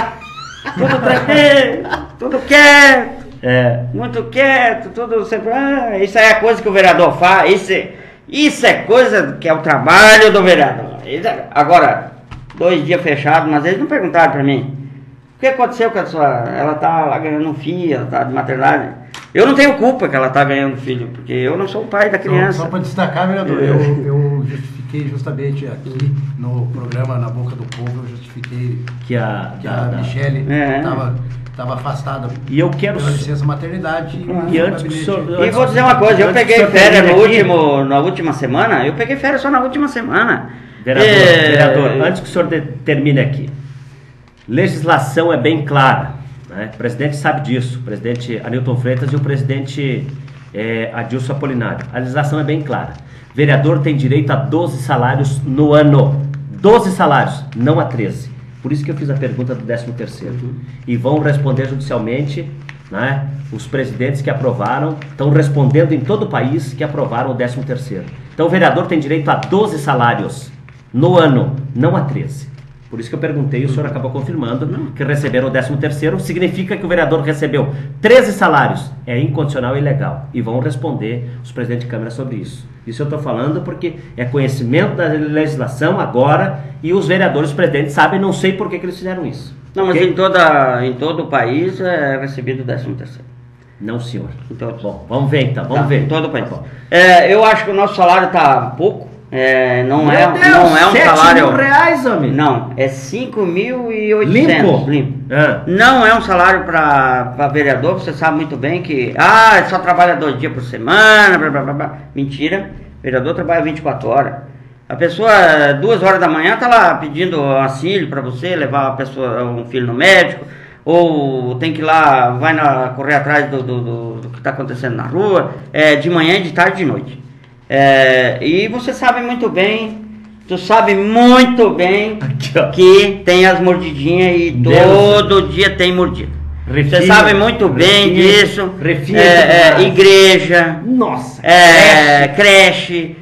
Tudo tranquilo, tudo quieto, é. muito quieto, tudo sempre. Ah, isso aí é coisa que o vereador faz, isso é, isso é coisa que é o trabalho do vereador. É, agora, dois dias fechados, mas eles não perguntaram para mim. O que aconteceu com a sua... Ela tá lá ganhando um filho, ela tá de maternidade. Eu não tenho culpa que ela tá ganhando filho, porque eu não sou o pai da criança. Só, só para destacar, vereador, eu, eu justifiquei justamente aqui no programa Na Boca do Povo, eu justifiquei que a, que a da, Michele estava é. afastada e eu quero pela licença maternidade. E, e antes que o senhor... E vou dizer uma coisa, eu peguei férias no último, na última semana, eu peguei férias só na última semana. Vereador, é... vereador, antes que o senhor de, termine aqui. Legislação é bem clara, né? O presidente sabe disso, o presidente Anilton Freitas e o presidente é, Adilson Apolinário. A legislação é bem clara. Vereador tem direito a doze salários no ano. doze salários, não a treze. Por isso que eu fiz a pergunta do décimo terceiro. Uhum. E vão responder judicialmente, né? Os presidentes que aprovaram, estão respondendo em todo o país que aprovaram o décimo terceiro. Então o vereador tem direito a doze salários no ano, não a treze. Por isso que eu perguntei e o senhor acabou confirmando que receberam o décimo terceiro. Significa que o vereador recebeu treze salários. É incondicional e ilegal. E vão responder os presidentes de Câmara sobre isso. Isso eu estou falando porque é conhecimento da legislação agora e os vereadores presidentes sabem, não sei por que, que eles fizeram isso. Não, mas okay? em, toda, em todo o país é recebido o décimo terceiro. Não, senhor. Então, bom, vamos ver então, vamos tá, ver. Em todo o país. Tá é, eu acho que o nosso salário está pouco. É, não, Meu é, Deus, não é um sete salário. mil reais, homem. Não, é cinco mil e oitocentos. Limpo? Limpo. É. Não é um salário para vereador, você sabe muito bem que. Ah, só trabalha dois dias por semana, blá, blá, blá, blá. Mentira, o vereador trabalha vinte e quatro horas. A pessoa, duas horas da manhã, tá lá pedindo auxílio para você, levar a pessoa, um filho no médico, ou tem que ir lá, vai na, correr atrás do, do, do, do que está acontecendo na rua, é, de manhã, de tarde e de noite. É, e você sabe muito bem, tu sabe muito bem Aqui, que tem as mordidinhas e Deus. todo dia tem mordida. Refina, você sabe muito bem refina, disso. Refina, é, é, igreja, Nossa, é, creche,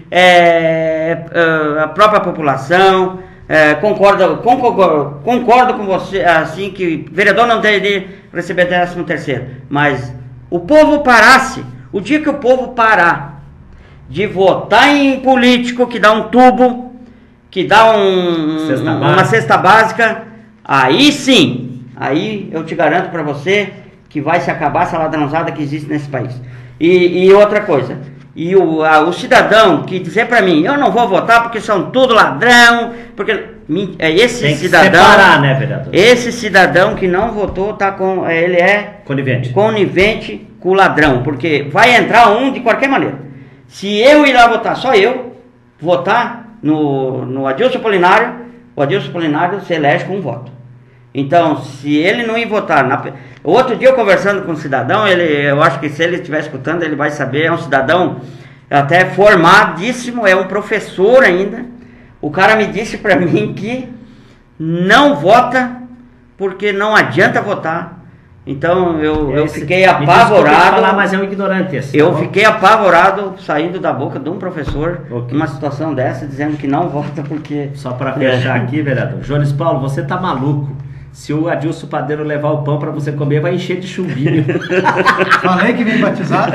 é, a própria população. É, concordo, concordo, concordo com você assim que vereador não deve receber décimo terceiro, mas o povo parasse, o dia que o povo parar de votar em político que dá um tubo, que dá um, cesta uma cesta básica, aí sim, aí eu te garanto para você que vai se acabar essa ladrãozada que existe nesse país. E, e outra coisa, e o, a, o cidadão que dizer para mim, eu não vou votar porque são tudo ladrão, porque é esse Tem que cidadão, separar, né, vereador? Esse cidadão que não votou tá com, ele é conivente, conivente com o ladrão, porque vai entrar um de qualquer maneira. Se eu ir lá votar, só eu, votar no, no Adilson Apolinário, o Adilson Apolinário se elege com um voto. Então, se ele não ir votar... Na... Outro dia eu conversando com um cidadão, ele, eu acho que se ele estiver escutando, ele vai saber, é um cidadão até formadíssimo, é um professor ainda. O cara me disse para mim que não vota porque não adianta votar. Então eu, eu Esse, fiquei apavorado. Falar, mas é um ignorante esse, eu tá fiquei apavorado saindo da boca de um professor okay. numa situação dessa, dizendo que não vota porque... Só para fechar é. aqui, vereador. Jones Paulo, você tá maluco. Se o Adilson Padeiro levar o pão para você comer, vai encher de chumbinho. Falei que vem batizado.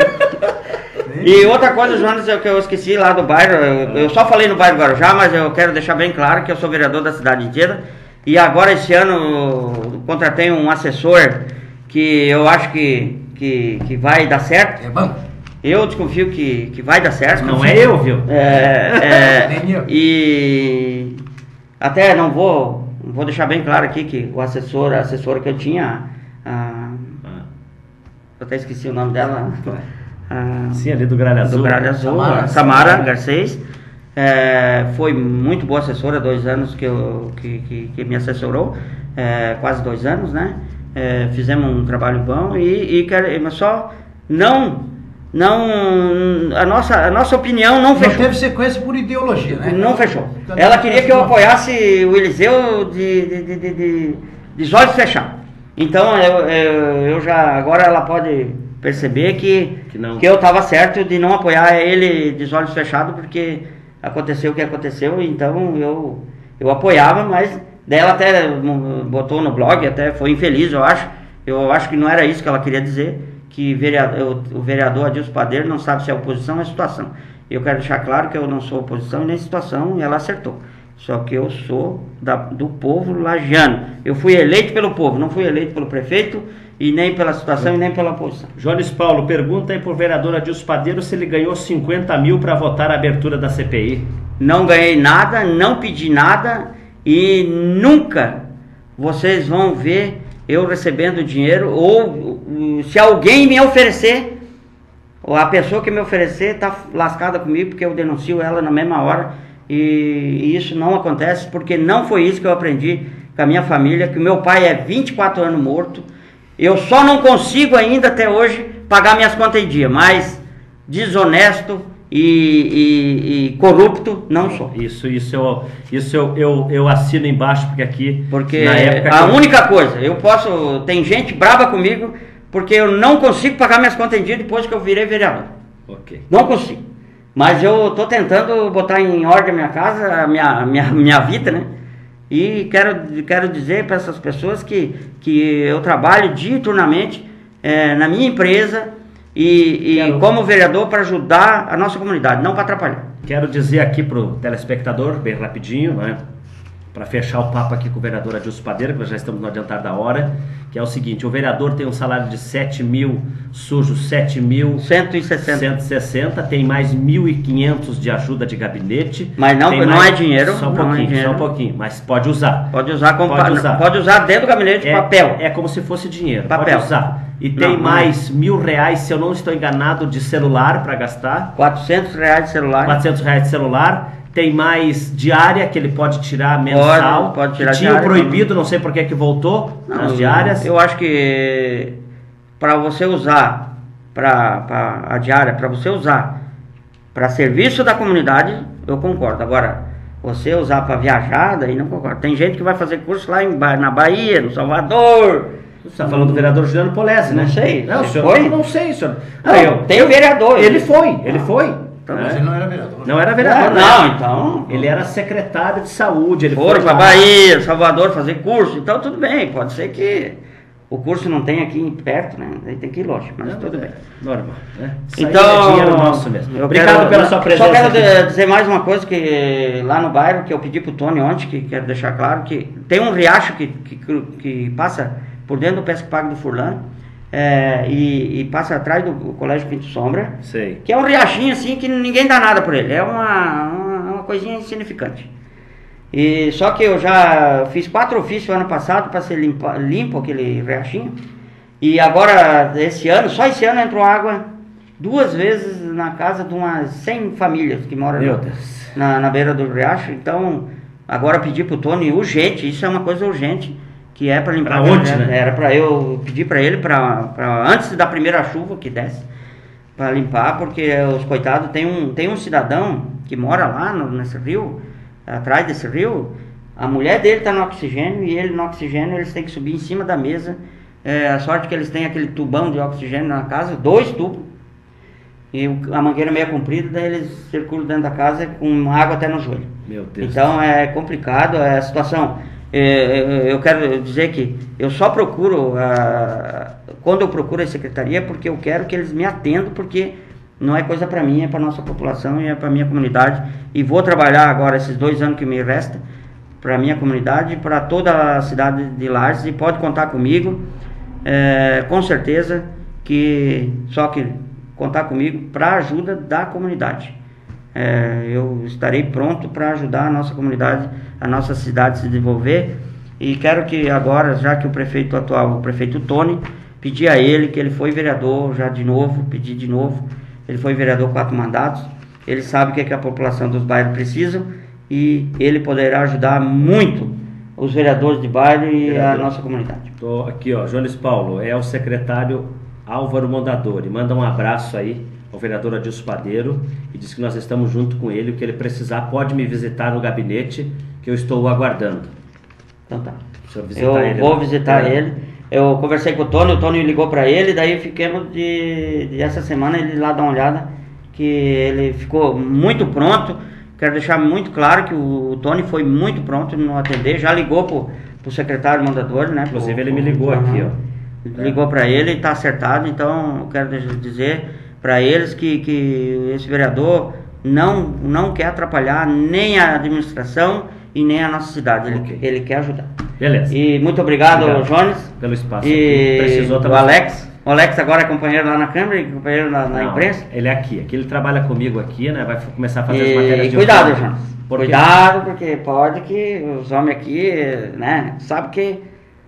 E outra coisa, Jones, é que eu esqueci lá do bairro, eu, eu só falei no bairro Guarujá, mas eu quero deixar bem claro que eu sou vereador da cidade inteira. E agora esse ano contratei um assessor que eu acho que, que, que vai dar certo. É bom. Eu desconfio que, que vai dar certo. Não é eu, viu? É, é, e até não vou, vou deixar bem claro aqui que o assessor, a assessora que eu tinha, a, eu até esqueci o nome dela. A, Sim, ali do Gralha Azul. Do Gralha Azul, Samara, Samara Garcês. É, foi muito boa assessora, dois anos que, eu, que, que, que me assessorou, é, quase dois anos, né? É, fizemos um trabalho bom e, e quero, mas só não, não a, nossa, a nossa opinião não fechou. Não teve sequência por ideologia, né? Não fechou. Ela queria que eu apoiasse o Eliseu de, de, de, de, de, de olhos fechados. Então eu, eu, eu já, agora ela pode perceber que, que, não. que eu estava certo de não apoiar ele de olhos fechados, porque aconteceu o que aconteceu, então eu, eu apoiava, mas dela até botou no blog, até foi infeliz, eu acho. Eu acho que não era isso que ela queria dizer, que vereador, o vereador Adilson Padeiro não sabe se é oposição ou é situação. Eu quero deixar claro que eu não sou oposição e nem situação, e ela acertou. Só que eu sou da, do povo lagiano. Eu fui eleito pelo povo, não fui eleito pelo prefeito, e nem pela situação e nem pela oposição. Jones Paulo, pergunta aí pro vereador Adilson Padeiro se ele ganhou cinquenta mil para votar a abertura da C P I. Não ganhei nada, não pedi nada e nunca vocês vão ver eu recebendo dinheiro, ou se alguém me oferecer, ou a pessoa que me oferecer tá lascada comigo, porque eu denuncio ela na mesma hora, e, e isso não acontece, porque não foi isso que eu aprendi com a minha família, que o meu pai é vinte e quatro anos morto. Eu só não consigo ainda até hoje pagar minhas contas em dia, mas desonesto e, e, e corrupto não sou. Isso, isso, eu, isso eu, eu, eu assino embaixo, porque aqui... Porque na época a eu... única coisa, eu posso... Tem gente brava comigo porque eu não consigo pagar minhas contas em dia depois que eu virei vereador. Ok. Não consigo. Mas eu estou tentando botar em ordem a minha casa, a minha, minha, minha vida, né? E quero, quero dizer para essas pessoas que, que eu trabalho diuturnamente é, na minha empresa e, e como vereador para ajudar a nossa comunidade, não para atrapalhar. Quero dizer aqui para o telespectador, bem rapidinho, né, para fechar o papo aqui com o vereador Adilson Padeiro, que nós já estamos no adiantar da hora, que é o seguinte: o vereador tem um salário de sete mil, sujo sete mil cento e sessenta. cento e sessenta, tem mais mil e quinhentos de ajuda de gabinete. Mas não, não mais, é dinheiro. Só um não pouquinho, é dinheiro. só um pouquinho, mas pode usar. Pode usar, como pode, pa, usar. pode usar dentro do gabinete, é, papel. É como se fosse dinheiro, papel. Pode usar. E tem não, mais não. mil reais, se eu não estou enganado, de celular para gastar. quatrocentos reais de celular. quatrocentos reais de celular. Tem mais diária que ele pode tirar mensal. Pode, pode tirar que tinha diária, proibido, não sei por que que voltou não, nas diárias. Eu acho que para você usar para a diária, para você usar para serviço da comunidade, eu concordo. Agora, você usar para viajar, daí não concordo. Tem gente que vai fazer curso lá em, na Bahia, no Salvador. Você está falando do vereador Juliano Polese, né? Não sei. Não, senhor, foi? Não sei, senhor. Não, não, eu, tem o vereador. Ele foi, ele foi. Então, mas ele não era vereador. Não era vereador. Não, não, então. Ele era secretário de saúde. Ele foram para Bahia, Salvador fazer curso. Então tudo bem, pode ser que o curso não tenha aqui perto, né? Aí tem que ir longe, mas não, tudo é bem. Normal, né? Então, é dinheiro nosso mesmo. Obrigado quero, pela sua presença. Só quero aqui. dizer mais uma coisa, que lá no bairro, que eu pedi pro Tony ontem, que quero deixar claro, que tem um riacho que, que, que passa por dentro do Pesca Pago do Furlan. É, e, e passa atrás do Colégio Pinto Sombra. Sei. Que é um riachinho assim que ninguém dá nada por ele, é uma, uma, uma coisinha insignificante. E só que eu já fiz quatro ofícios ano passado para ser limpo, limpo aquele riachinho. E agora, esse ano, só esse ano entrou água duas vezes na casa de umas cem famílias que moram Meu na, Deus. na, na beira do riacho. Então, agora pedi pro Tony urgente, isso é uma coisa urgente, que é para limpar. Pra onde, né? Era para eu pedir para ele para antes da primeira chuva que desce, para limpar, porque os coitados, tem um tem um cidadão que mora lá no, nesse rio, atrás desse rio, A mulher dele está no oxigênio e ele no oxigênio, eles têm que subir em cima da mesa. É, a sorte que eles têm aquele tubão de oxigênio na casa, dois tubos. E a mangueira meio comprida, daí eles circulam dentro da casa com água até no joelho. Meu Deus. Então é complicado a situação. É, eu quero dizer que eu só procuro, a, quando eu procuro a secretaria, porque eu quero que eles me atendam, porque não é coisa para mim, é para nossa população e é para minha comunidade. E vou trabalhar agora esses dois anos que me resta para minha comunidade e para toda a cidade de Lages, e pode contar comigo, é, com certeza, que só que contar comigo para a ajuda da comunidade. É, eu estarei pronto para ajudar a nossa comunidade, a nossa cidade a se desenvolver, e quero que agora, já que o prefeito atual, o prefeito Tony, pedir a ele, que ele foi vereador já de novo, pedir de novo, ele foi vereador quatro mandatos, ele sabe o que, é que a população dos bairros precisam, e ele poderá ajudar muito os vereadores de bairro e vereador. A nossa comunidade. Tô aqui, ó, Jones Paulo, é o secretário Álvaro Mondadori, manda um abraço aí ao vereador Adilson Padeiro e diz que nós estamos junto com ele, o que ele precisar pode me visitar no gabinete, que eu estou aguardando. Então tá. Eu ele, vou visitar é. ele. Eu conversei com o Tony, o Tony ligou para ele, daí fiquemos de, de essa semana ele lá dar uma olhada, que ele ficou muito pronto. Quero deixar muito claro que o Tony foi muito pronto no atender, já ligou pro, pro secretário mandador, né? Inclusive pro, ele me ligou pro, aqui, ó. Ligou para ele e está acertado, então eu quero dizer para eles que, que esse vereador não, não quer atrapalhar nem a administração e nem a nossa cidade, ele, okay. ele quer ajudar. Beleza. E muito obrigado, obrigado. Jones. Pelo espaço. E precisou o Alex. O Alex agora é companheiro lá na Câmara e companheiro na, na não, imprensa. Ele é aqui, aqui ele trabalha comigo aqui, né? Vai começar a fazer e, as matérias e de cuidado, Jones. Por cuidado, porque pode que os homens aqui, né? Sabe que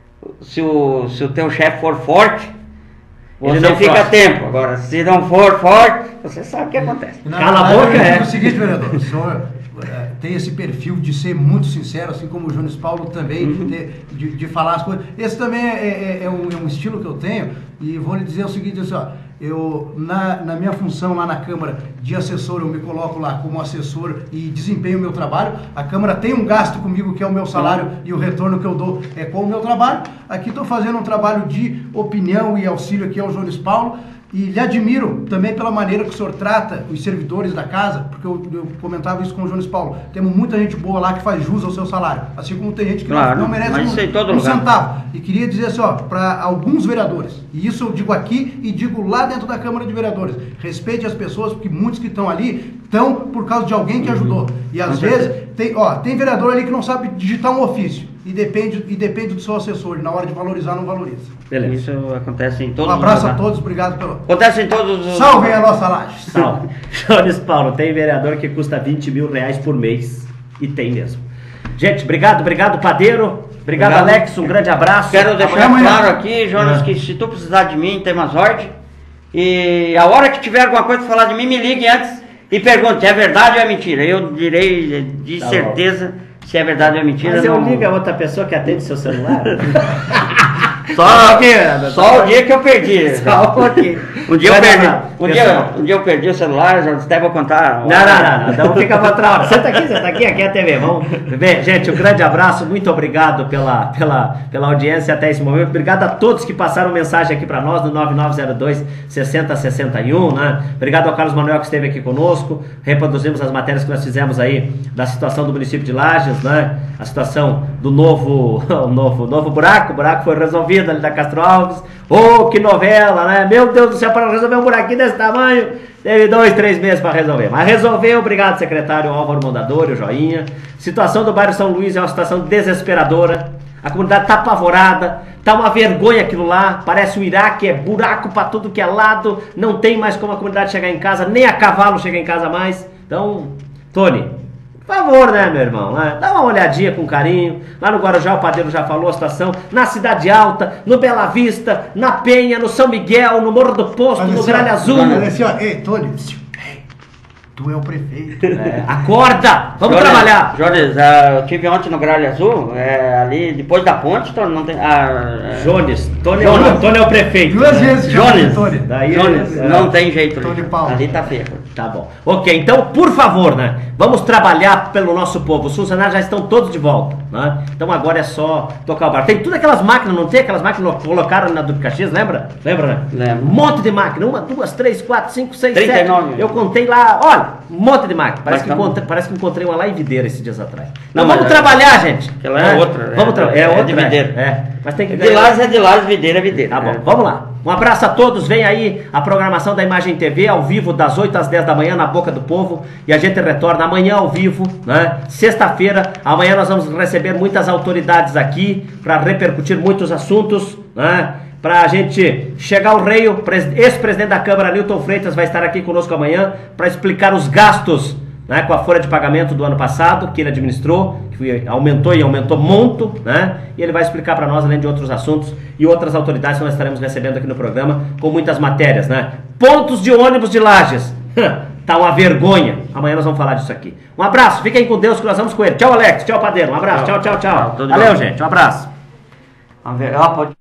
se o, se o teu chefe for forte, você não fica forte. tempo. Agora, se não for forte, você sabe o que acontece. Na Cala a boca, é. É o seguinte, vereador, o senhor é, tem esse perfil de ser muito sincero, assim como o Jones Paulo também, uhum. de, de, de falar as coisas. Esse também é, é, é, um, é um estilo que eu tenho, e vou lhe dizer o seguinte, assim, ó, eu, na, na minha função lá na Câmara de assessor, eu me coloco lá como assessor e desempenho o meu trabalho. A Câmara tem um gasto comigo, que é o meu salário, uhum. e o retorno que eu dou é com o meu trabalho. Aqui estou fazendo um trabalho de opinião e auxílio aqui ao Jones Paulo. E lhe admiro também pela maneira que o senhor trata os servidores da casa, porque eu, eu comentava isso com o Jones Paulo. Temos muita gente boa lá que faz jus ao seu salário, assim como tem gente que claro, não, não merece um, um centavo. E queria dizer assim, ó, para alguns vereadores, e isso eu digo aqui e digo lá dentro da Câmara de Vereadores, respeite as pessoas, porque muitos que estão ali estão por causa de alguém que ajudou. E às vezes, tem, ó, tem vereador ali que não sabe digitar um ofício. E depende, e depende do seu assessor. Na hora de valorizar, não valoriza. Beleza. Isso acontece em todos os... Um abraço os... a todos, obrigado pelo... Acontece em todos os... Salvem a nossa laje. Salve. Jones Paulo, tem vereador que custa vinte mil reais por mês. E tem mesmo. Gente, obrigado, obrigado, Padeiro. Obrigado, obrigado. Alex, um grande abraço. Quero deixar amanhã, claro aqui, Jonas, ah. que se tu precisar de mim, tem uma sorte. E a hora que tiver alguma coisa para falar de mim, me ligue antes e pergunte, é verdade ou é mentira? Eu direi de tá certeza... Bom. Se é verdade ou é mentira. Mas eu não... ligo a outra pessoa que atende seu celular. Só, que, só o dia que eu perdi. Só um pouquinho. Um dia eu perdi. Um dia, um dia eu perdi o celular, já até vou contar. Não, não, não, então fica para outra hora. Senta aqui, senta aqui, aqui é a T V. Vamos ver, gente, um grande abraço, muito obrigado pela, pela, pela audiência até esse momento. Obrigado a todos que passaram mensagem aqui para nós no nove nove zero dois, seis zero seis um, né? Obrigado ao Carlos Manuel que esteve aqui conosco. Reproduzimos as matérias que nós fizemos aí da situação do município de Lages, né? A situação do novo, o novo, novo buraco, o buraco foi resolvido ali da Castro Alves. Oh, que novela, né? Meu Deus do céu, para resolver um buraquinho desse tamanho, teve dois, três meses para resolver. Mas resolveu, obrigado, secretário Álvaro Mondadori, o joinha. Situação do bairro São Luís é uma situação desesperadora. A comunidade está apavorada, tá uma vergonha aquilo lá, parece o Iraque, é buraco para tudo que é lado, não tem mais como a comunidade chegar em casa, nem a cavalo chega em casa mais. Então, Tony, por favor, né, meu irmão, né? Dá uma olhadinha com carinho. Lá no Guarujá o Padeiro já falou a situação. Na Cidade Alta, no Bela Vista, na Penha, no São Miguel, no Morro do Posto, mas no Gralha Azul. Olha assim, ó, ei, Tony, tu é o prefeito. É, acorda! Vamos Jones, trabalhar! Jones, uh, eu tive ontem no Gralha Azul, é, ali depois da ponte, Tony, não tem. Uh, Jones, Tony, Jones. Não, Tony é o prefeito. Duas vezes, Jones. Tony. Daí Jones, é, não tem jeito. Tony Paulo. Ali tá feio. Tá bom. Ok, então, por favor, né? Vamos trabalhar pelo nosso povo. Os funcionários já estão todos de volta. né? Então agora é só tocar o barco. Tem todas aquelas máquinas, não tem? Aquelas máquinas que colocaram na Duque Caxias, lembra? Lembra, né? Lembro. Um monte de máquina, uma, duas, três, quatro, cinco, seis, trinta e nove. sete. Eu contei lá, olha, um monte de máquina. Parece, que, Bacana. encontrei, parece que encontrei uma lá em Videira esses dias atrás. Não, Não, vamos mas trabalhar, gente. Aquela é outra. Vamos tra é, é outra. de Videira. É, é. Mas tem que De Lages é de Lages, Videira é Videira. Tá bom, É. vamos lá. Um abraço a todos, vem aí a programação da Imagem T V ao vivo das oito às dez da manhã na Boca do Povo e a gente retorna amanhã ao vivo, né? Sexta-feira, amanhã nós vamos receber muitas autoridades aqui para repercutir muitos assuntos, né? Para a gente chegar ao rei, o ex-presidente da Câmara, Newton Freitas, vai estar aqui conosco amanhã para explicar os gastos, né, com a folha de pagamento do ano passado, que ele administrou, que aumentou e aumentou muito, né? E ele vai explicar para nós, além de outros assuntos e outras autoridades que nós estaremos recebendo aqui no programa, com muitas matérias, né? Pontos de ônibus de Lages. Tá uma vergonha. Amanhã nós vamos falar disso aqui. Um abraço, fiquem com Deus, que nós vamos com ele. Tchau, Alex. Tchau, Padeiro. Um abraço. Tchau, tchau, tchau. Tchau, Valeu, bom. gente. Um abraço. Vamos ver. Ó, pode...